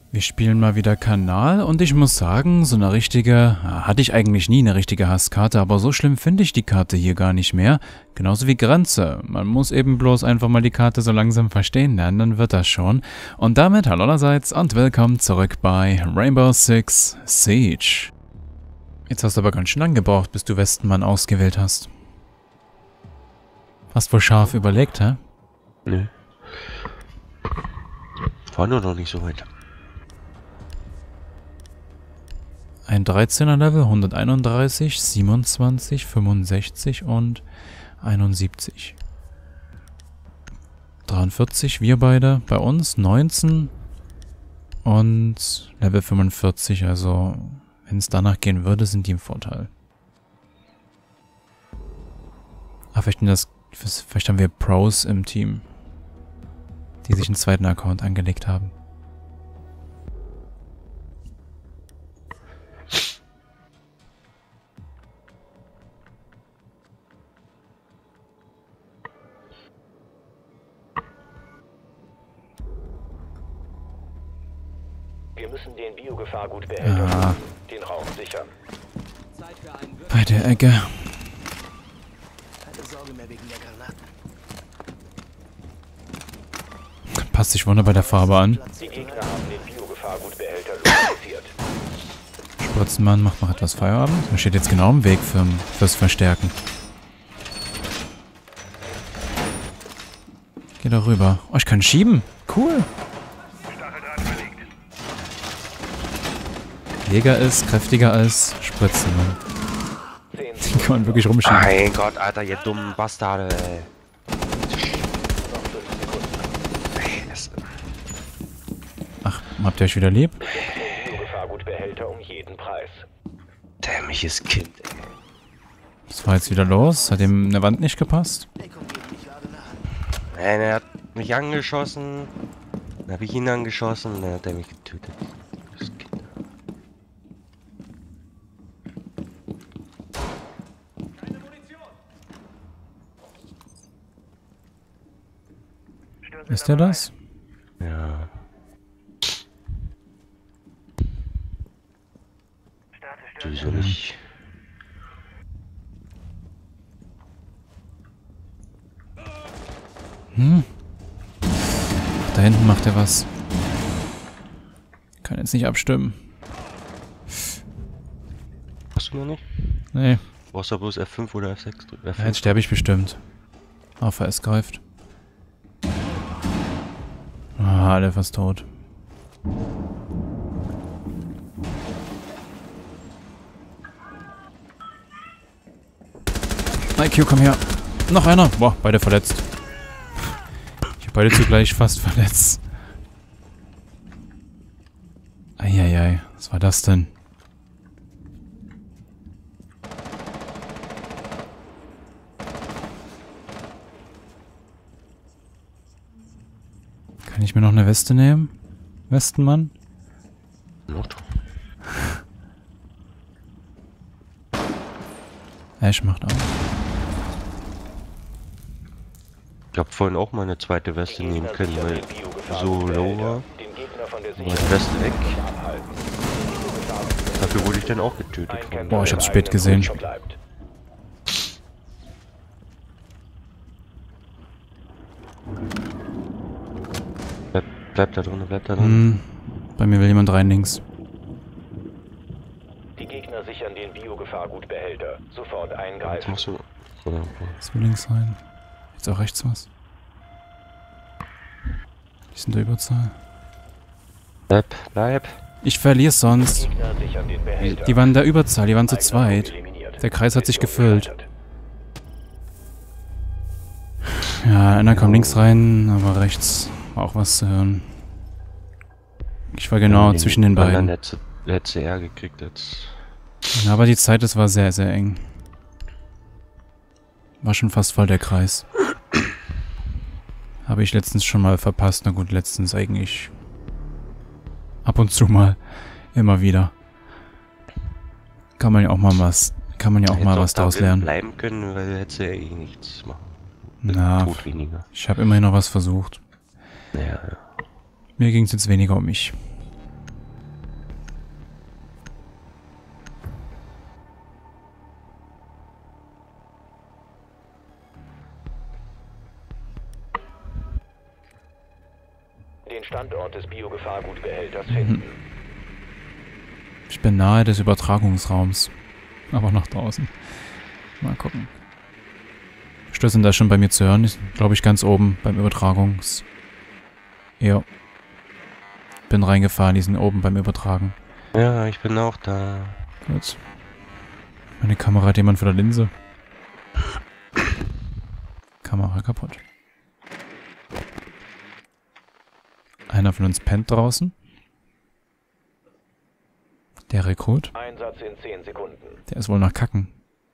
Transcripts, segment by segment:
Wir spielen mal wieder Kanal und ich muss sagen, so eine richtige, hatte ich eigentlich nie eine richtige Hasskarte, aber so schlimm finde ich die Karte hier gar nicht mehr. Genauso wie Grenze. Man muss eben bloß einfach mal die Karte so langsam verstehen lernen, dann wird das schon. Und damit hallo allerseits und willkommen zurück bei Rainbow Six Siege. Jetzt hast du aber ganz schön lang gebraucht, bis du Westenmann ausgewählt hast. Hast wohl scharf überlegt, hä? Nö. War nur noch nicht so weit. Ein 13er Level, 131, 27, 65 und 71. 43, wir beide. Bei uns 19 und Level 45. Also, wenn es danach gehen würde, sind die im Vorteil. Aber vielleicht haben wir Pros im Team, die sich einen zweiten Account angelegt haben. Wir müssen den Biogefahrgutbehälter den Raum sichern. Bei der Ecke. Keine Sorge mehr wegen der Granaten. Passt sich wunderbar der Farbe an. Die Gegner haben den Biogefahrgutbehälter lokalisiert. Spritzenmann macht noch etwas Feierabend. Er steht jetzt genau im Weg fürs Verstärken. Geh da rüber. Oh, ich kann schieben. Cool. Jäger ist kräftiger als Spritzenmann. Den kann man wirklich rumschieben. Mein Gott, Alter, ihr dummen Bastarde, ey. Ach, habt ihr euch wieder lieb? Biogefahrgutbehälter um jeden Preis. Dämliches Kind, ey. Was war jetzt wieder los? Hat ihm eine Wand nicht gepasst? Nein, er hat mich angeschossen. Dann habe ich ihn angeschossen und dann hat er mich getötet. Das Kind. Wisst ihr das? Ja. Sowieso nicht. Da hinten macht er was. Kann jetzt nicht abstimmen. Hast du noch nicht? Nee, Du brauchst ja bloß F5 oder F6 drücken. ja, jetzt sterbe ich bestimmt. Auf er es greift. Ah, alle fast tot. IQ, komm her. Noch einer. Boah, beide verletzt. Ich habe beide zugleich fast verletzt. Eieiei, was war das denn? Kann ich mir noch eine Weste nehmen? Westenmann? Not. Ash macht auf. Ich hab vorhin auch meine zweite Weste nehmen können, weil so low war. Den Gegner von der Meine Weste weg. Dafür wurde ich dann auch getötet. Boah, ich hab's spät gesehen. Bleib da drin, bleib da drin. Bei mir will jemand rein links. Die Gegner sichern den Biogefahrgutbehälter. Sofort Jetzt eingreifen. machst du. Oder, Was will links rein? Jetzt auch rechts was? Die sind der Überzahl. bleib. Ich verliere sonst. Gegner sichern den Behälter. Die waren der Überzahl, die waren zu zweit. Der Kreis hat sich gefüllt. Ja, einer kommt links rein, aber rechts war auch was zu hören. Ich war genau zwischen den beiden. Letzte R gekriegt jetzt. Ja, aber die Zeit, das war sehr, sehr eng. War schon fast voll der Kreis. Habe ich letztens schon mal verpasst. Na gut, letztens eigentlich ab und zu mal. Immer wieder. Kann man ja auch mal was daraus lernen. Bleiben können, weil du hättest ja eh nichts machen. Na, Tod weniger. ich habe immerhin noch was versucht. Ja. Mir ging es jetzt weniger um mich. Standort des Biogefahrgutbehälters finden. Ich bin nahe des Übertragungsraums. Aber nach draußen. Mal gucken. Stößen da schon bei mir zu hören. Ist, glaube ich, ganz oben beim Übertragungs... Ja. Bin reingefahren, die sind oben beim Übertragen. Ja, ich bin auch da. Gut. Meine Kamera hat jemand vor der Linse. Kamera kaputt. Einer von uns pennt draußen. Der Rekrut. Einsatz in 10 Sekunden. Der ist wohl nach Kacken.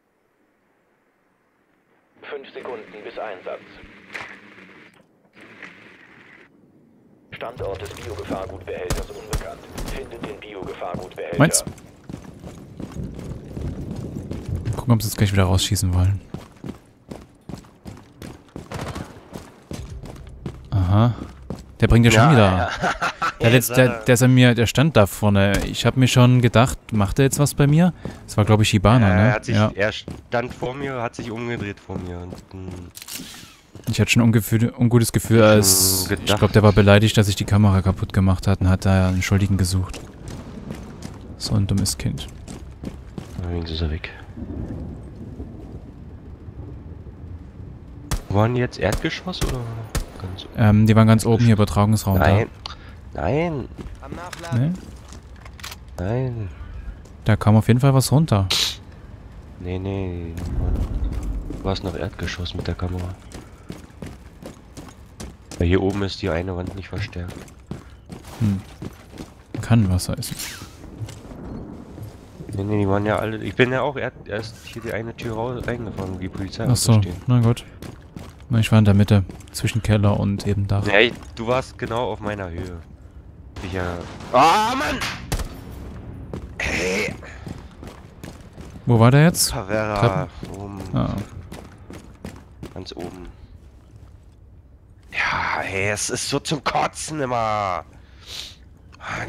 5 Sekunden bis Einsatz. Standort des Biogefahrgutbehälters unbekannt. Findet den Biogefahrgutbehälter. Meins. Gucken, ob sie es gleich wieder rausschießen wollen. Aha. Der bringt ja schon wieder. Der ist an mir, der stand da vorne. Ich habe mir schon gedacht, macht er jetzt was bei mir? Das war, glaube ich, Hibana, ne? Er stand vor mir, hat sich umgedreht vor mir. Und, ich hatte schon ein ungutes Gefühl, als ich glaube, der war beleidigt, dass ich die Kamera kaputt gemacht hat und hat da einen Schuldigen gesucht. So ein dummes Kind. Allerdings ist er weg. Waren die jetzt Erdgeschoss oder ganz die waren ganz oben hier, Übertragungsraum. Nein. Nein. Nee? Nein. Da kam auf jeden Fall was runter. Nee. Du warst noch Erdgeschoss mit der Kamera. Weil hier oben ist die eine Wand nicht verstärkt. Kann was heißen. Nee, die waren ja alle... Ich bin ja auch erst hier die eine Tür reingefahren, die Polizei Achso, na gut. Ich war in der Mitte, zwischen Keller und eben Dach. Nee, du warst genau auf meiner Höhe. Ich ja... Ah, Mann! Hey! Wo war der jetzt? Tavera, oben. Ah. Ganz oben. Ja, hey, es ist so zum Kotzen immer. Mann.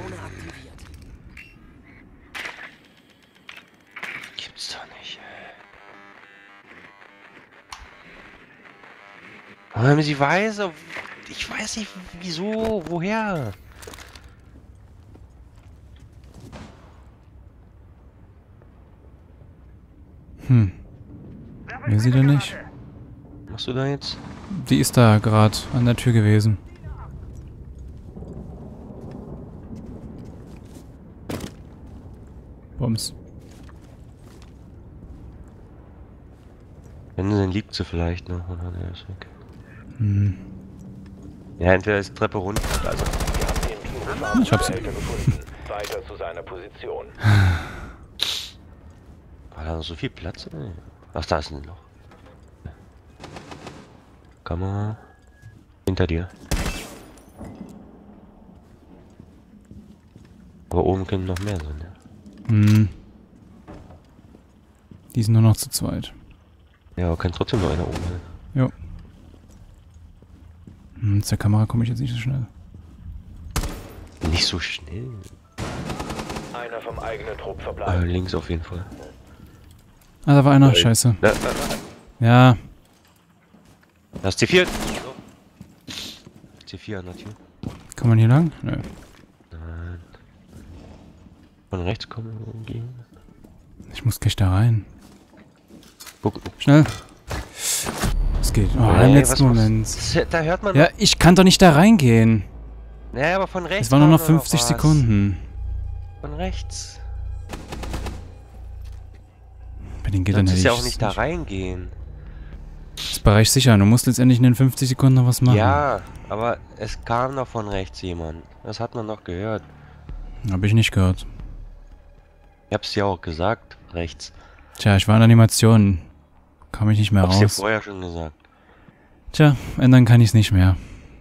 Gibt's doch nicht. Aber sie weiß, ich weiß nicht wieso, woher. Will sie denn nicht? Was machst du da jetzt? Die ist da gerade an der Tür gewesen. Bums. Wenn sie, dann liegt sie vielleicht noch, oder der ist weg. Ja, entweder ist die Treppe runter, also. Ich hab's. Gefunden. Weiter zu seiner Position. War da noch so viel Platz? Nee. Ach, da ist ein Loch. Kamera. Hinter dir. Aber oben können noch mehr sein, ja. Die sind nur noch zu zweit. Ja, aber kann trotzdem noch einer oben sein. Jo. Zur Kamera komme ich jetzt nicht so schnell. Nicht so schnell. Einer vom eigenen Trupp verbleibt. Links auf jeden Fall. Ah, da war einer. Scheiße. Da. Ja. Das ist C4. C4 an der Tür. Kann man hier lang? Nö. Nein. Von rechts kommen wir umgehen. Ich muss gleich da rein. Guck. Schnell. Es geht. Oh, im letzten Moment. Da hört man. Ja, ich kann doch nicht da reingehen. Naja, aber von rechts. Es waren nur noch 50 Sekunden. Von rechts. Bei den Gittern hätte ich ja auch nicht da reingehen. Das Bereich sicher. Du musst letztendlich in den 50 Sekunden noch was machen. Ja, aber es kam noch von rechts jemand. Das hat man noch gehört. Hab ich nicht gehört. Ich hab's ja auch gesagt, rechts. Tja, ich war in Animationen. Kam ich nicht mehr raus. Hab's dir vorher schon gesagt. Tja, ändern kann ich's nicht mehr.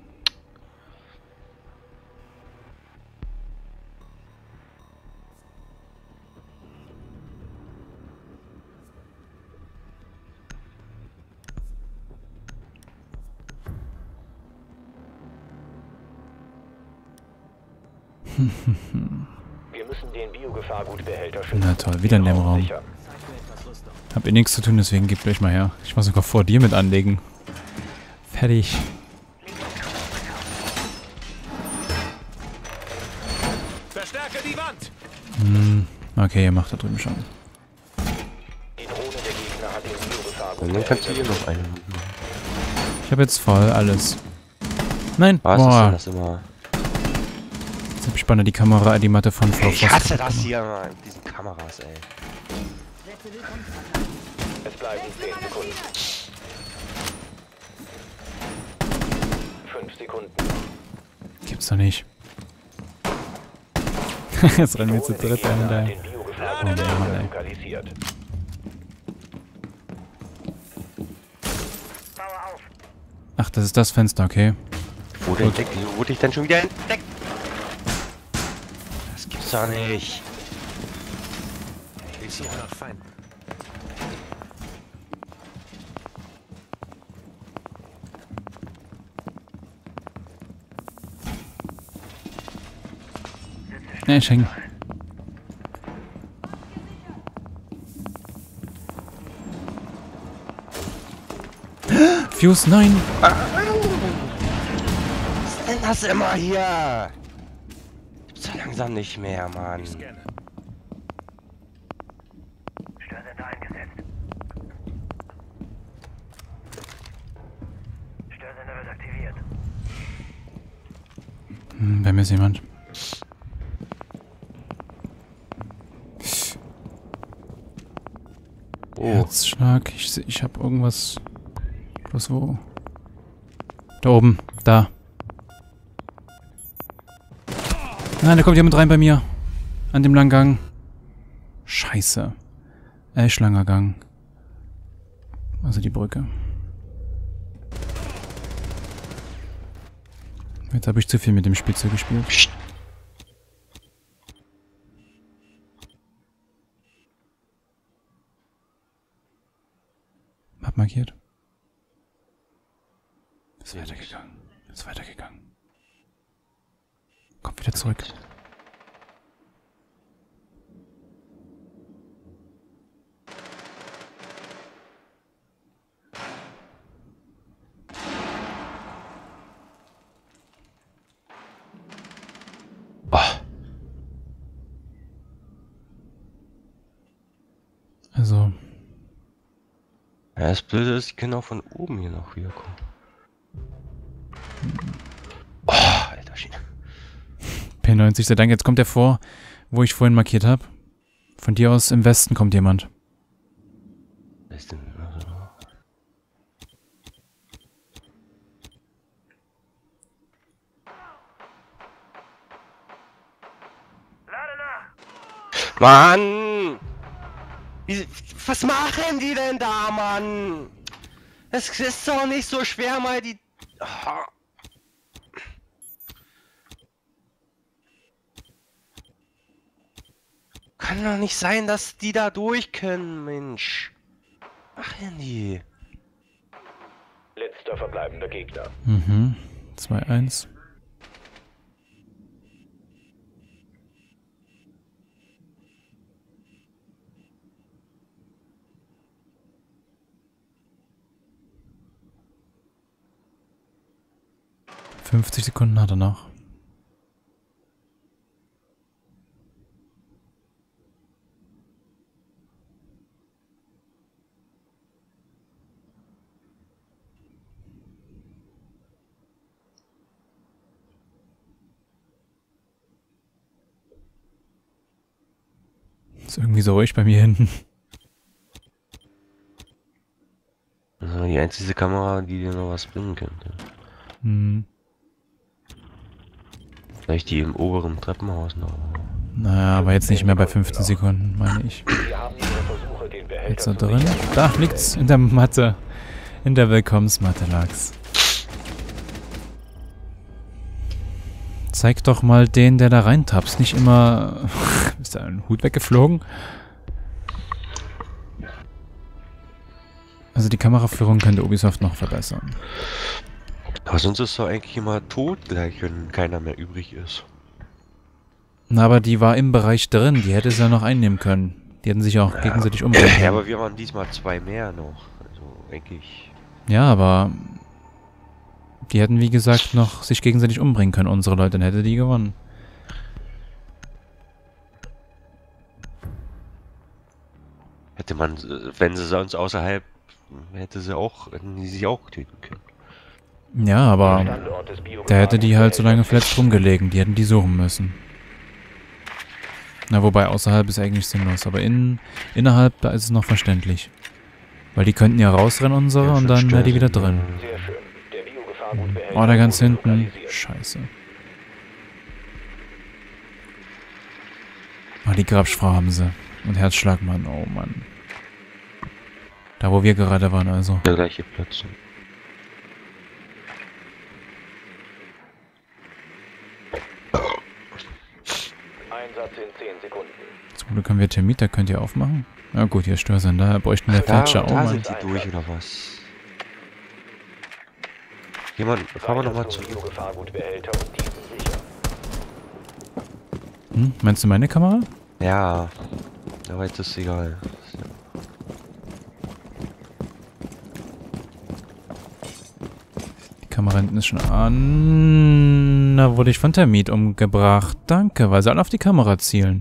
Wir müssen den Biogefahrgutbehälter schützen. Na toll, wieder in dem Raum. Sicher. Hab eh nichts zu tun, deswegen gebt euch mal her. Ich war sogar vor dir mit anlegen. Fertig. Verstärke die Wand! Okay, ihr macht da drüben schon. Die Drohne der Gegner hat den Biogefahr gut Und dann kannst du hier behandelt. noch einen. Ich habe jetzt voll alles. Nein! Was ist denn Boah, das immer? jetzt hab ich beinahe die Kamera, die Matte von Frau Ich Voss hasse kaputt das gemacht. hier immer mit diesen Kameras, ey. Es bleiben 10 Sekunden. 5 Sekunden. Gibt's doch nicht. Jetzt rennen wir zu Drohne der dritt Gegner ein hat da. den Biogefahr Oh gut Mann, ey. lokalisiert. Ach, das ist das Fenster, okay. Wurde entdeckt? Wieso wurde ich denn schon wieder entdeckt? Das gibt's doch nicht. Ich suche nach Feinden. Ne, ich häng. Fuse, nein! Was ist denn das immer hier? Gibt's so langsam nicht mehr, Mann. Scanne. Störsender eingesetzt. Störsender wird aktiviert. Bei mir ist jemand. Oh, Herzschlag. Ich hab irgendwas. Bloß wo? Da oben. Da. Nein, da kommt jemand rein bei mir. An dem langen Gang. Scheiße. Echt langer Gang. Also die Brücke. Jetzt habe ich zu viel mit dem Spitze gespielt. Psst. Hab markiert. Ist weitergegangen. Ist weitergegangen. Kommt wieder zurück. Oh, Also, ja, das Blöde ist, die können auch von oben hier noch wiederkommen. Oh, alter Schiene. P90, sei Dank, jetzt kommt er vor, wo ich vorhin markiert habe. Von dir aus im Westen kommt jemand. Was ist denn? Mann! Was machen die denn da, Mann? Es ist doch nicht so schwer, mal die... Ah. Kann doch nicht sein, dass die da durch können, Mensch. Was machen die? Letzter verbleibender Gegner. 2-1. ...50 Sekunden hat er noch. Ist irgendwie so ruhig bei mir hinten. Also die einzige Kamera, die dir noch was bringen könnte. Hm. Vielleicht die im oberen Treppenhaus noch. Naja, aber jetzt nicht mehr bei 15 Sekunden, meine ich. Wir haben ihre Versuche, den Behälter Jetzt da zu drin. sichern. Da liegt's in der Matte. In der Willkommensmatte lag's. Zeig doch mal den, der da reintapst. Nicht immer... Ist da ein Hut weggeflogen? Also die Kameraführung könnte Ubisoft noch verbessern. Aber sonst ist doch eigentlich immer tot gleich, wenn keiner mehr übrig ist. Na, aber die war im Bereich drin. Die hätte es ja noch einnehmen können. Die hätten sich auch gegenseitig umbringen Ja, können. aber wir waren diesmal 2 mehr noch. Also eigentlich... Ja, aber... Die hätten, wie gesagt, noch sich gegenseitig umbringen können, unsere Leute. Dann hätte die gewonnen. Hätte man, wenn sie sonst außerhalb, hätten sie sich auch töten können. Ja, aber da hätte die halt so lange verletzt rumgelegen. Die hätten die suchen müssen. Na, wobei außerhalb ist eigentlich sinnlos, aber innerhalb, da ist es noch verständlich. Weil die könnten ja rausrennen, unsere, und dann wäre die wieder drin. Sehr schön. Der Biogefahrgutbehälter Oh, da ganz wurde hinten. lokalisiert. Scheiße. Ah, die Grabsfrau haben sie. Und Herzschlag, Mann. Oh, Mann. Da, wo wir gerade waren, also. Der gleiche Platz. Einsatz in 10 Sekunden. Zum Glück haben wir Termit, da könnt ihr aufmachen. Na gut, hier ist Störsender, da bräuchten wir Thatcher. Oh, Da Mann. sind sie durch, oder was? Jemand, fahren wir nochmal zurück. Biogefahrgutbehälter und diesen sicher. Meinst du meine Kamera? Ja, aber jetzt ist es egal. Die Kamera hinten ist schon an. Da wurde ich von Termit umgebracht. Danke, weil sie alle auf die Kamera zielen.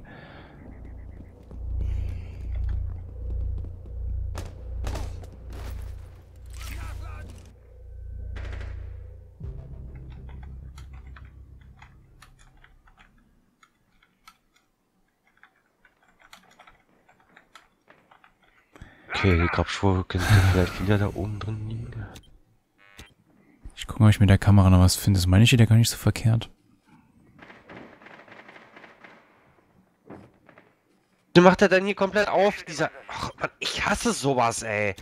Okay, die Grabspur könnte vielleicht wieder da oben drin liegen. Ich gucke mal, ob ich mit der Kamera noch was finde. Das meine ich ja gar nicht so verkehrt. Du macht er dann hier komplett auf, dieser... Ach Mann, ich hasse sowas, ey.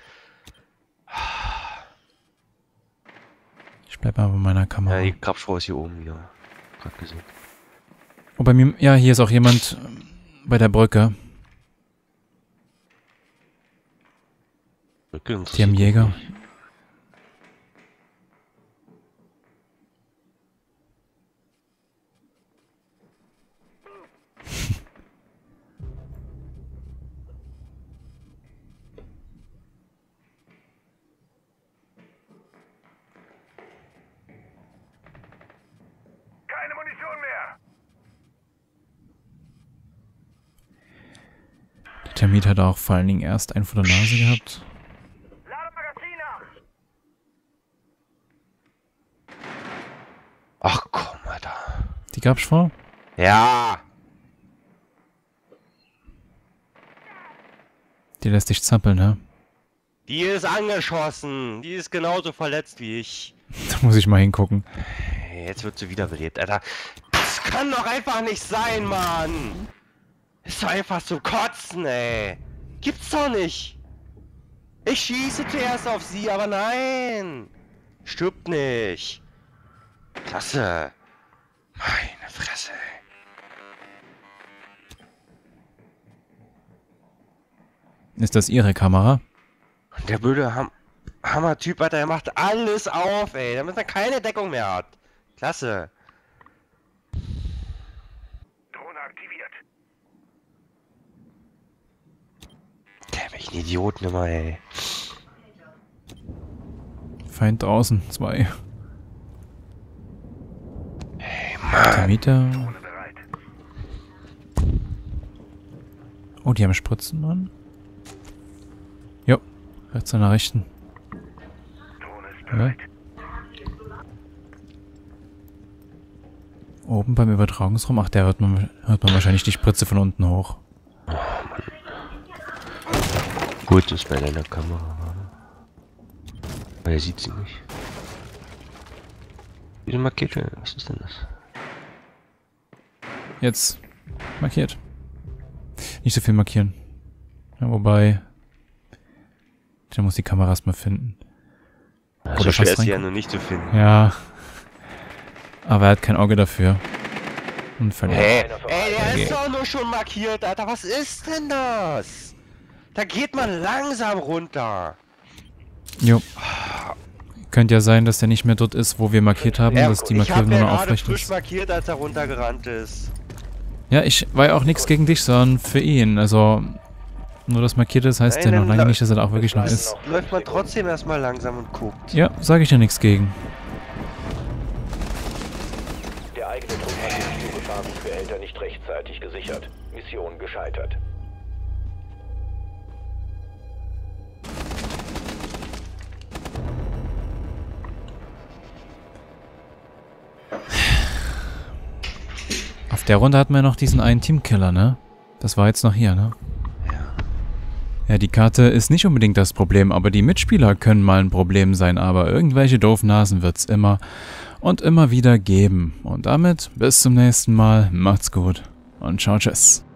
Ich bleibe aber bei meiner Kamera. Ja, die Grabspur ist hier oben wieder. Gerade gesehen. Oh, bei mir... Ja, hier ist auch jemand bei der Brücke. Die haben Jäger. Keine Munition mehr! Der Termit hat auch vor allen Dingen erst einen vor der Nase gehabt. Lade Magazin nach! Ach komm, Alter. Die Grabsfrau? Ja! Die lässt dich zappeln, ne? Die ist angeschossen. Die ist genauso verletzt wie ich. Da muss ich mal hingucken. Hey, jetzt wird sie wiederbelebt, Alter. Das kann doch einfach nicht sein, Mann. Ist doch einfach zu kotzen, ey. Gibt's doch nicht. Ich schieße zuerst auf sie, aber nein. Stirbt nicht. Klasse. Meine Fresse, ey. Ist das ihre Kamera? Und der blöde Hammer-Typ, Alter, der macht alles auf, ey. Damit er keine Deckung mehr hat. Klasse. Drohne aktiviert. Der welchen Idioten immer, ey. Feind draußen, 2. Hey, Mann. Termiter. Drohne bereit. Oh, die haben Spritzen dran. Jo, rechts an der rechten. Drohne ist Ja. bereit. Oben beim Übertragungsraum. Ach, der hört man wahrscheinlich die Spritze von unten hoch. Gut, ist bei deiner Kamera. Aber er sieht sie nicht. Diese Markete, was ist denn das? Jetzt. Markiert. Nicht so viel markieren. Ja, wobei... Der muss die Kamera erstmal finden. So Oder schwer fast ist sie ja reingucken. nur nicht zu finden. Ja. Aber er hat kein Auge dafür. Und verliert. Hä? Ey, der ist doch nur schon markiert, Alter. Was ist denn das? Da geht man langsam runter. Jo. Könnte ja sein, dass der nicht mehr dort ist, wo wir markiert haben, dass die Markierung nur noch aufrecht frisch ist. markiert, als er runtergerannt ist. Ja, ich war ja auch nichts gegen dich, sondern für ihn. Also, nur das markiert ist, heißt ja noch lange nicht, dass er da auch wirklich noch ist. Läuft man trotzdem erstmal langsam und guckt. Ja, sage ich ja nichts gegen. Der eigene Trupp hat den Biogefahrgutbehälter nicht rechtzeitig gesichert. Mission gescheitert. Auf der Runde hatten wir noch diesen einen Teamkiller, ne? Das war jetzt noch hier, ne? Ja, die Karte ist nicht unbedingt das Problem, aber die Mitspieler können mal ein Problem sein, aber irgendwelche Doofnasen wird's immer und immer wieder geben. Und damit bis zum nächsten Mal, macht's gut und ciao, tschüss.